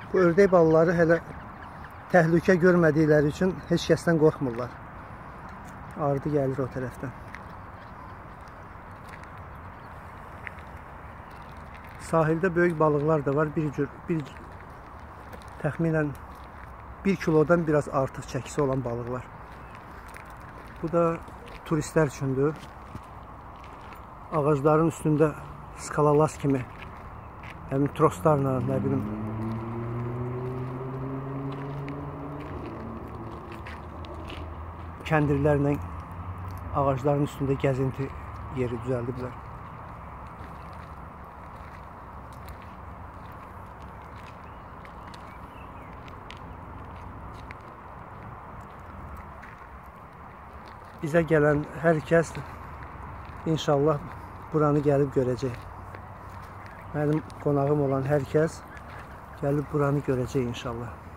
Bu ördək balaları hələ təhlükə görmədikləri üçün heç kəsdən qorxmurlar. Ardı gəlir o tərəfdən. Sahildə böyük balıqlar da var. Təxminən 1 kilodan biraz artıq çəkisi olan balıqlar. Bu da turistlər üçündür. Ağacların üstündə skalalas kimi, həmin troslarla, nə bilim, kəndirlərlə ağacların üstündə gəzinti yeri düzəldiblər. Bizə gələn hər kəs inşallah buranı gəlib görəcək. Mənim qonağım olan hər kəs gəlib buranı görəcək inşallah.